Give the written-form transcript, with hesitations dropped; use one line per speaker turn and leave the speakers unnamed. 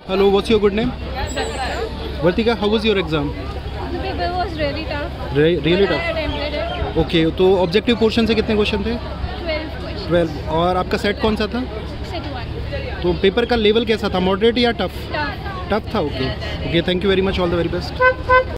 Hello, what's your good name? Vartika, how was your exam?
The paper was really tough.
Really
but
tough.
I attempted it.
Okay, तो objective portion से कितने question थे?
12 questions.
12। और आपका set कौन सा था?
Set 1.
तो पेपर का लेवल कैसा था, मॉडरेट या टफ?
Tough.
टफ था, okay. Okay, thank you very much, all the very best.